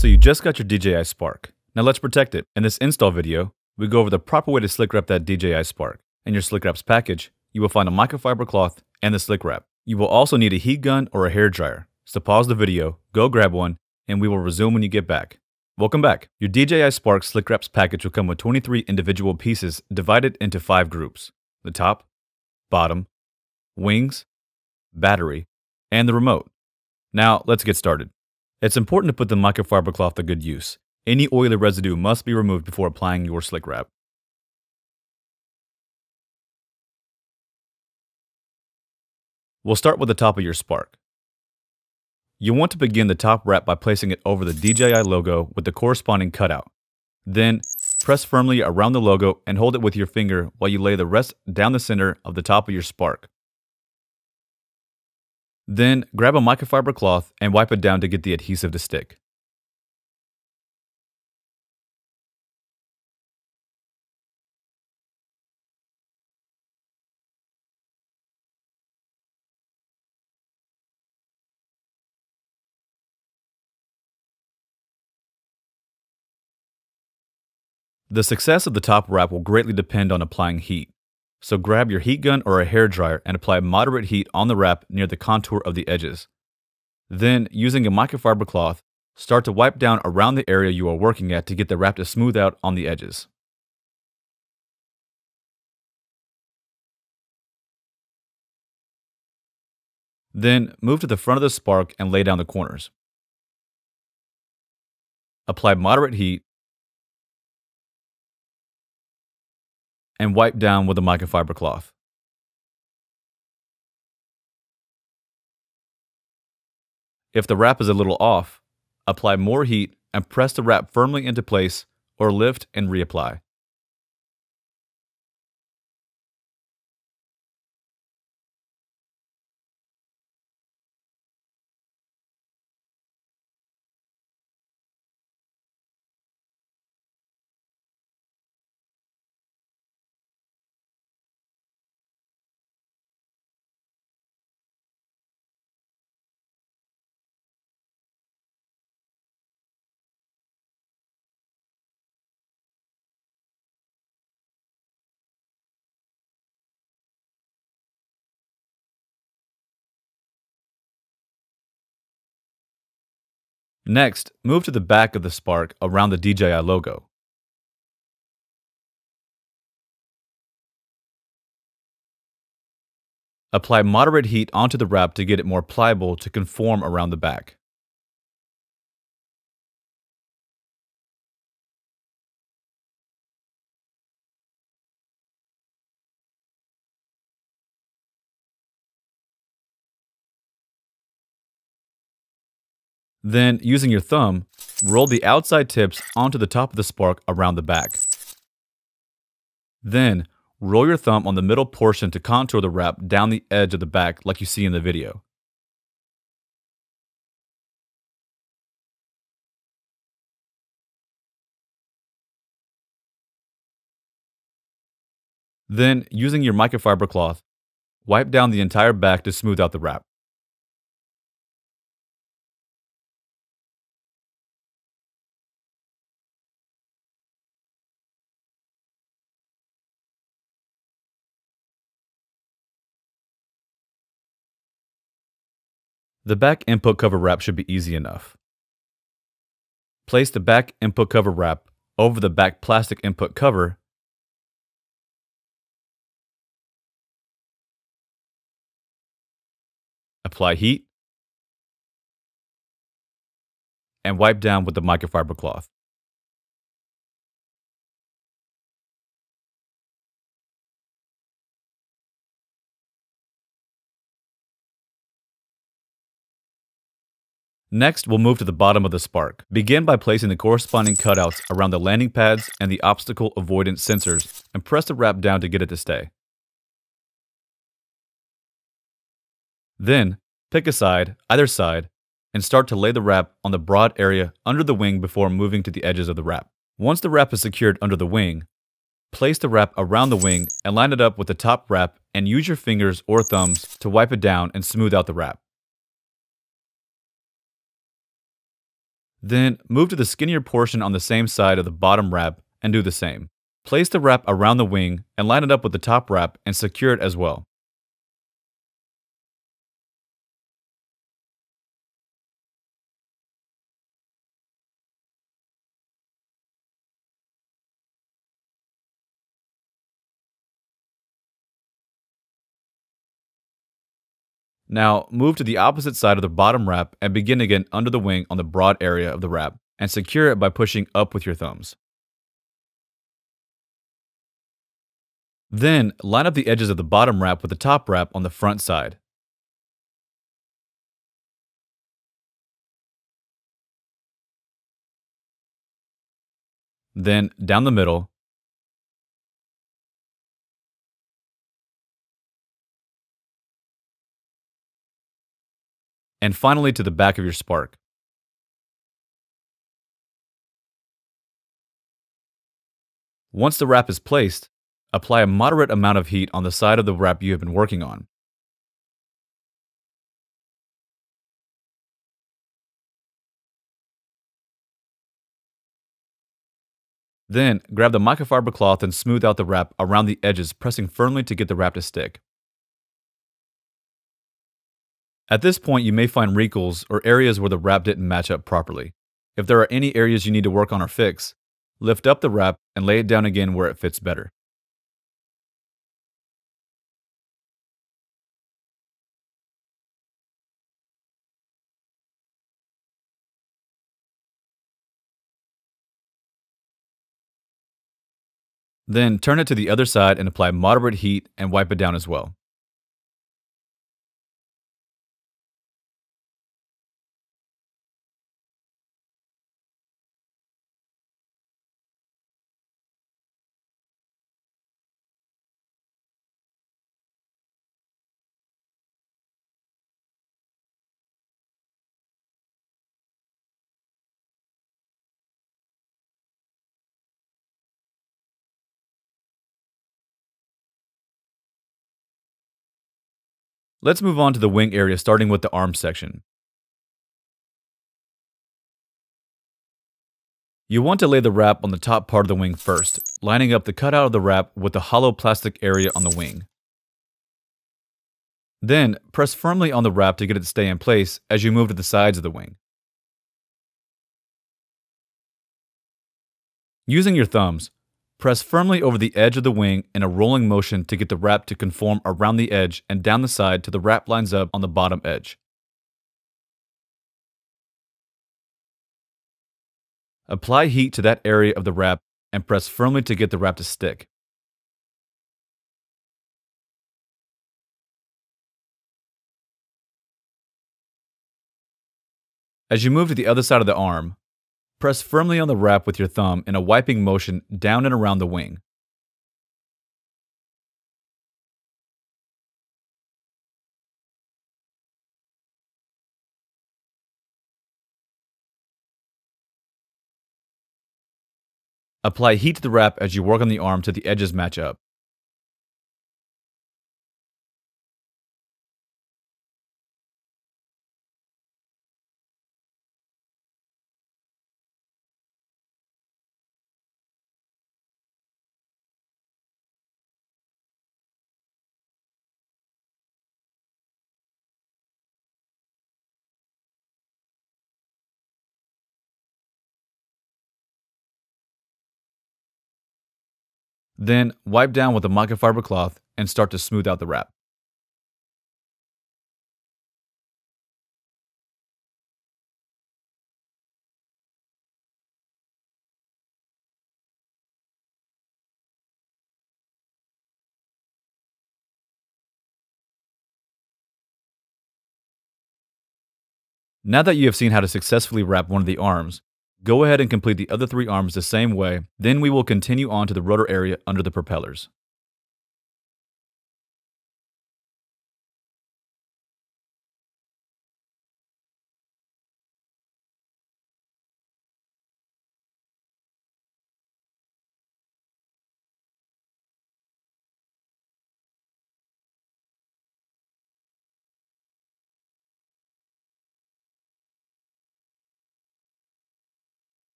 So you just got your DJI Spark. Now let's protect it. In this install video, we go over the proper way to slick wrap that DJI Spark. In your slick wraps package, you will find a microfiber cloth and the slick wrap. You will also need a heat gun or a hair dryer. So pause the video, go grab one, and we will resume when you get back. Welcome back. Your DJI Spark slick wraps package will come with 23 individual pieces divided into 5 groups: the top, bottom, wings, battery, and the remote. Now let's get started. It's important to put the microfiber cloth to good use. Any oily residue must be removed before applying your slick wrap. We'll start with the top of your Spark. You want to begin the top wrap by placing it over the DJI logo with the corresponding cutout. Then, press firmly around the logo and hold it with your finger while you lay the rest down the center of the top of your Spark. Then, grab a microfiber cloth and wipe it down to get the adhesive to stick. The success of the top wrap will greatly depend on applying heat. So grab your heat gun or a hair dryer and apply moderate heat on the wrap near the contour of the edges. Then, using a microfiber cloth, start to wipe down around the area you are working at to get the wrap to smooth out on the edges. Then, move to the front of the Spark and lay down the corners. Apply moderate heat and wipe down with a microfiber cloth. If the wrap is a little off, apply more heat and press the wrap firmly into place or lift and reapply. Next, move to the back of the Spark around the DJI logo. Apply moderate heat onto the wrap to get it more pliable to conform around the back. Then, using your thumb, roll the outside tips onto the top of the Spark around the back. Then, roll your thumb on the middle portion to contour the wrap down the edge of the back like you see in the video. Then, using your microfiber cloth, wipe down the entire back to smooth out the wrap. The back input cover wrap should be easy enough. Place the back input cover wrap over the back plastic input cover . Apply heat and wipe down with the microfiber cloth. Next, we'll move to the bottom of the Spark. Begin by placing the corresponding cutouts around the landing pads and the obstacle avoidance sensors and press the wrap down to get it to stay. Then, pick a side, either side, and start to lay the wrap on the broad area under the wing before moving to the edges of the wrap. Once the wrap is secured under the wing, place the wrap around the wing and line it up with the top wrap and use your fingers or thumbs to wipe it down and smooth out the wrap. Then move to the skinnier portion on the same side of the bottom wrap and do the same. Place the wrap around the wing and line it up with the top wrap and secure it as well. Now, move to the opposite side of the bottom wrap and begin again under the wing on the broad area of the wrap and secure it by pushing up with your thumbs. Then, line up the edges of the bottom wrap with the top wrap on the front side. Then, down the middle, and finally to the back of your spark. Once the wrap is placed, apply a moderate amount of heat on the side of the wrap you have been working on. Then, grab the microfiber cloth and smooth out the wrap around the edges, pressing firmly to get the wrap to stick. At this point, you may find wrinkles or areas where the wrap didn't match up properly. If there are any areas you need to work on or fix, lift up the wrap and lay it down again where it fits better. Then turn it to the other side and apply moderate heat and wipe it down as well. Let's move on to the wing area, starting with the arm section. You want to lay the wrap on the top part of the wing first, lining up the cutout of the wrap with the hollow plastic area on the wing. Then, press firmly on the wrap to get it to stay in place as you move to the sides of the wing. Using your thumbs, press firmly over the edge of the wing in a rolling motion to get the wrap to conform around the edge and down the side till the wrap lines up on the bottom edge. Apply heat to that area of the wrap and press firmly to get the wrap to stick. As you move to the other side of the arm, press firmly on the wrap with your thumb in a wiping motion down and around the wing. Apply heat to the wrap as you work on the arm till the edges match up. Then, wipe down with a microfiber cloth and start to smooth out the wrap. Now that you have seen how to successfully wrap one of the arms, go ahead and complete the other 3 arms the same way, then we will continue on to the rotor area under the propellers.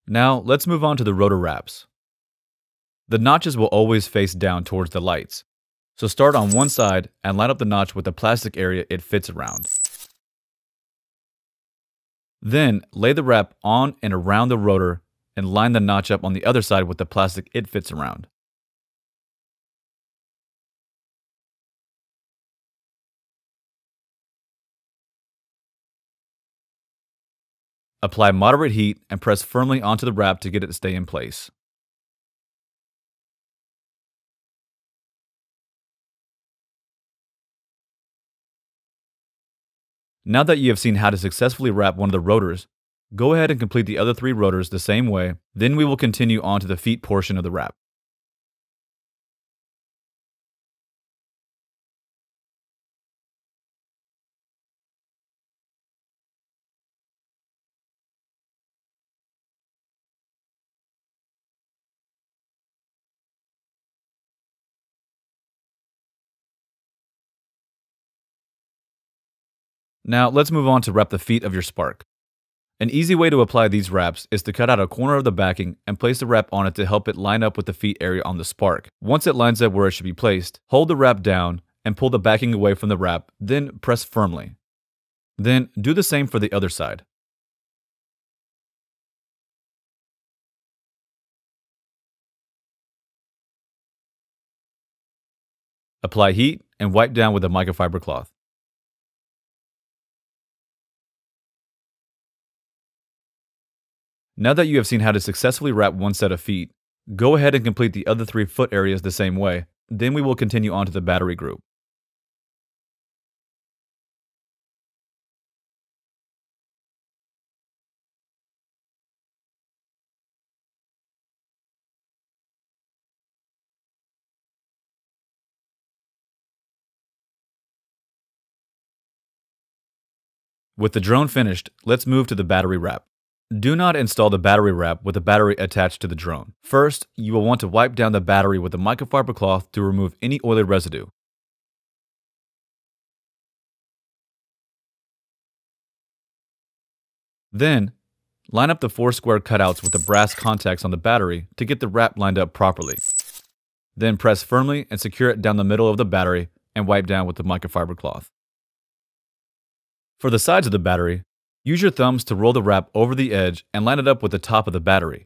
Now, let's move on to the rotor wraps. The notches will always face down towards the lights, so start on one side and line up the notch with the plastic area it fits around. Then, lay the wrap on and around the rotor and line the notch up on the other side with the plastic it fits around. Apply moderate heat and press firmly onto the wrap to get it to stay in place. Now that you have seen how to successfully wrap one of the rotors, go ahead and complete the other 3 rotors the same way, then we will continue on to the feet portion of the wrap. Now let's move on to wrap the feet of your Spark. An easy way to apply these wraps is to cut out a corner of the backing and place the wrap on it to help it line up with the feet area on the Spark. Once it lines up where it should be placed, hold the wrap down and pull the backing away from the wrap, then press firmly. Then do the same for the other side. Apply heat and wipe down with a microfiber cloth. Now that you have seen how to successfully wrap one set of feet, go ahead and complete the other 3 foot areas the same way, then we will continue on to the battery group. With the drone finished, let's move to the battery wrap. Do not install the battery wrap with the battery attached to the drone. First, you will want to wipe down the battery with a microfiber cloth to remove any oily residue. Then, line up the 4 square cutouts with the brass contacts on the battery to get the wrap lined up properly. Then press firmly and secure it down the middle of the battery and wipe down with the microfiber cloth. For the sides of the battery, use your thumbs to roll the wrap over the edge and line it up with the top of the battery.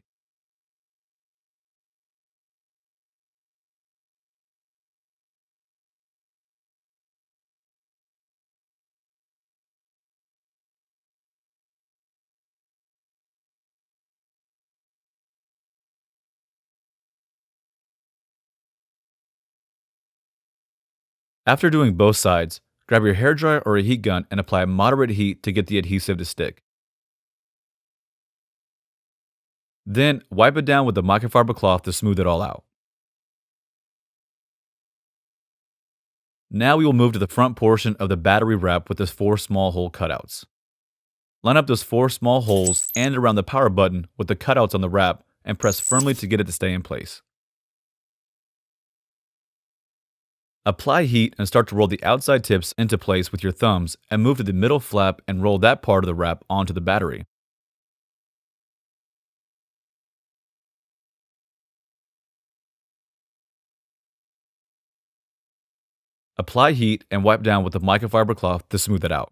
After doing both sides, grab your hairdryer or a heat gun and apply moderate heat to get the adhesive to stick. Then wipe it down with the microfiber cloth to smooth it all out. Now we will move to the front portion of the battery wrap with those 4 small hole cutouts. Line up those 4 small holes and around the power button with the cutouts on the wrap and press firmly to get it to stay in place. Apply heat and start to roll the outside tips into place with your thumbs and move to the middle flap and roll that part of the wrap onto the battery. Apply heat and wipe down with the microfiber cloth to smooth it out.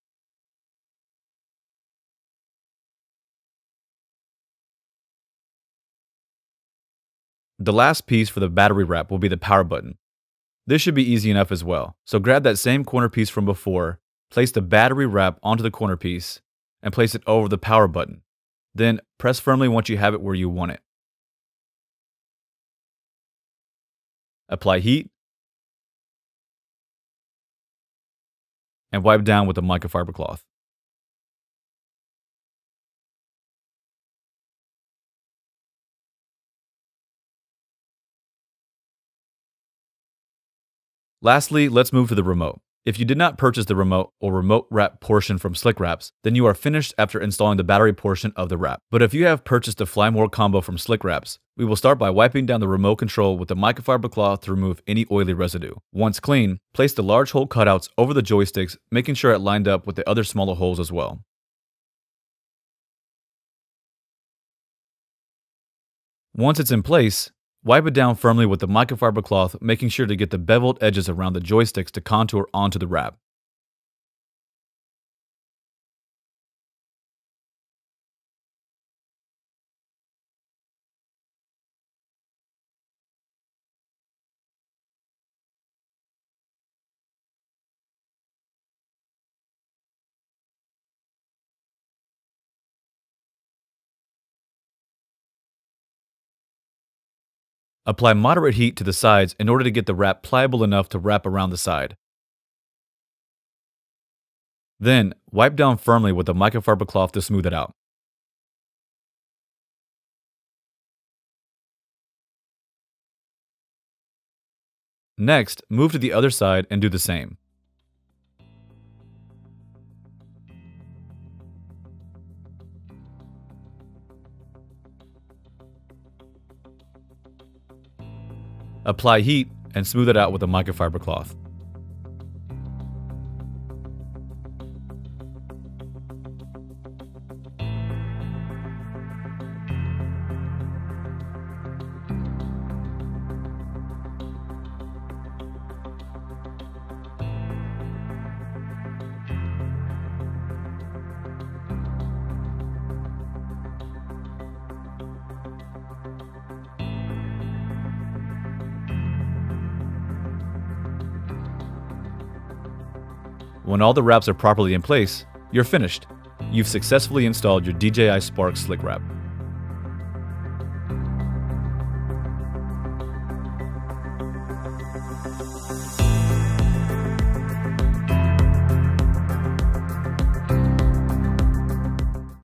The last piece for the battery wrap will be the power button. This should be easy enough as well. So grab that same corner piece from before, place the battery wrap onto the corner piece, and place it over the power button. Then press firmly once you have it where you want it. Apply heat, and wipe down with a microfiber cloth. Lastly, let's move to the remote. If you did not purchase the remote or remote wrap portion from Slick Wraps, then you are finished after installing the battery portion of the wrap. But if you have purchased a Fly More combo from Slick Wraps, we will start by wiping down the remote control with the microfiber cloth to remove any oily residue. Once clean, place the large hole cutouts over the joysticks, making sure it lined up with the other smaller holes as well. Once it's in place, wipe it down firmly with the microfiber cloth, making sure to get the beveled edges around the joysticks to contour onto the wrap. Apply moderate heat to the sides in order to get the wrap pliable enough to wrap around the side. Then, wipe down firmly with the microfiber cloth to smooth it out. Next, move to the other side and do the same. Apply heat and smooth it out with a microfiber cloth. When all the wraps are properly in place, you're finished. You've successfully installed your DJI Spark Slick Wrap.